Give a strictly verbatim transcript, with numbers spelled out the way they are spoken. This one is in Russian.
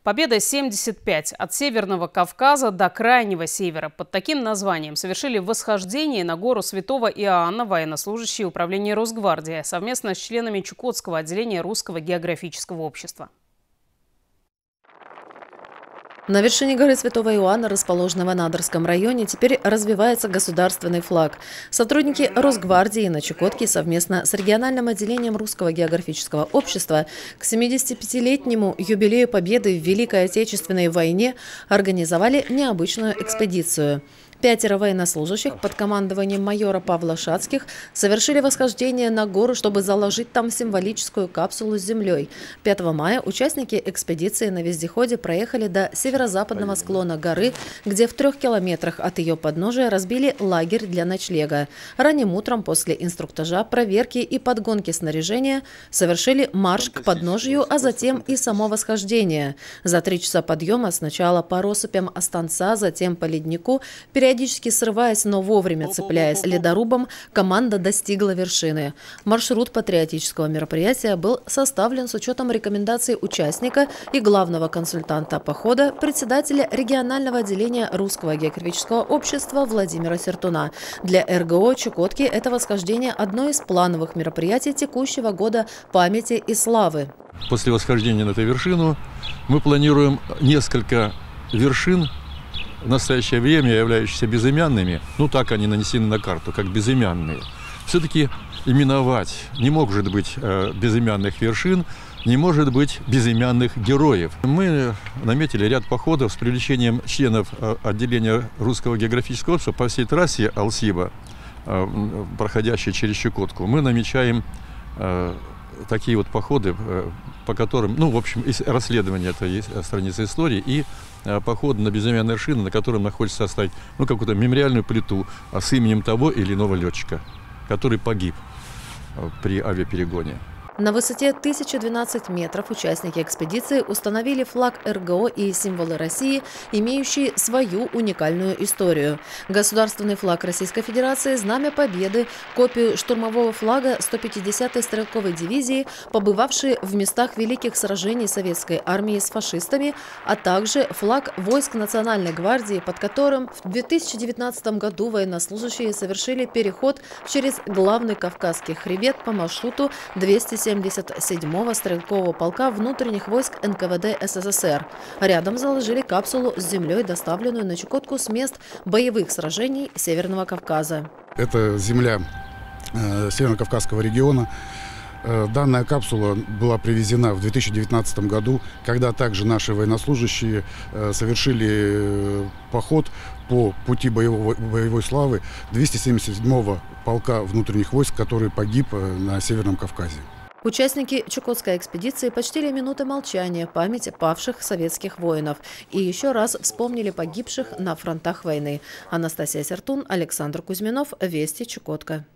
Победа семьдесят пять. От Северного Кавказа до Крайнего Севера. Под таким названием совершили восхождение на гору Святого Иоанна военнослужащие управления Росгвардии совместно с членами Чукотского отделения Русского географического общества. На вершине горы Святого Иоанна, расположенного в Надырском районе, теперь развивается государственный флаг. Сотрудники Росгвардии на Чукотке совместно с региональным отделением Русского географического общества к семидесятипятилетнему юбилею Победы в Великой Отечественной войне организовали необычную экспедицию. Пятеро военнослужащих под командованием майора Павла Шацких совершили восхождение на гору, чтобы заложить там символическую капсулу с землей. пятого мая участники экспедиции на вездеходе проехали до северо-западного склона горы, где в трех километрах от ее подножия разбили лагерь для ночлега. Ранним утром после инструктажа, проверки и подгонки снаряжения совершили марш к подножию, а затем и само восхождение. За три часа подъема сначала по россыпям Останца, затем по леднику, периодически срываясь, но вовремя цепляясь ледорубом, команда достигла вершины. Маршрут патриотического мероприятия был составлен с учетом рекомендаций участника и главного консультанта похода, председателя регионального отделения Русского географического общества Владимира Сертуна. Для эр гэ о Чукотки это восхождение – одно из плановых мероприятий текущего года памяти и славы. После восхождения на эту вершину мы планируем несколько вершин, в настоящее время являющиеся безымянными, ну так они нанесены на карту, как безымянные. Все-таки именовать не может быть э, безымянных вершин, не может быть безымянных героев. Мы наметили ряд походов с привлечением членов э, отделения Русского географического общества по всей трассе Алсиба, э, проходящей через Чукотку. Мы намечаем э, такие вот походы, э, по которым, ну, в общем, расследование это есть страница истории и поход на безымянные вершины, на котором находится оставить ну, какую-то мемориальную плиту с именем того или иного летчика, который погиб при авиаперегоне. На высоте тысяча двенадцать метров участники экспедиции установили флаг эр гэ о и символы России, имеющие свою уникальную историю. Государственный флаг Российской Федерации, Знамя Победы, копию штурмового флага сто пятидесятой стрелковой дивизии, побывавшие в местах великих сражений советской армии с фашистами, а также флаг войск Национальной гвардии, под которым в две тысячи девятнадцатом году военнослужащие совершили переход через главный Кавказский хребет по маршруту двести семьдесят седьмого стрелкового полка внутренних войск эн ка вэ дэ эс эс эс эр. Рядом заложили капсулу с землей, доставленную на Чукотку с мест боевых сражений Северного Кавказа. Это земля э, Северно-Кавказского региона. Э, данная капсула была привезена в две тысячи девятнадцатом году, когда также наши военнослужащие э, совершили э, поход по пути боевой, боевой славы двухсот семьдесят седьмого полка внутренних войск, который погиб э, на Северном Кавказе. Участники Чукотской экспедиции почтили минуты молчания память павших советских воинов и еще раз вспомнили погибших на фронтах войны. Анастасия Сертун, Александр Кузьминов, Вести, Чукотка.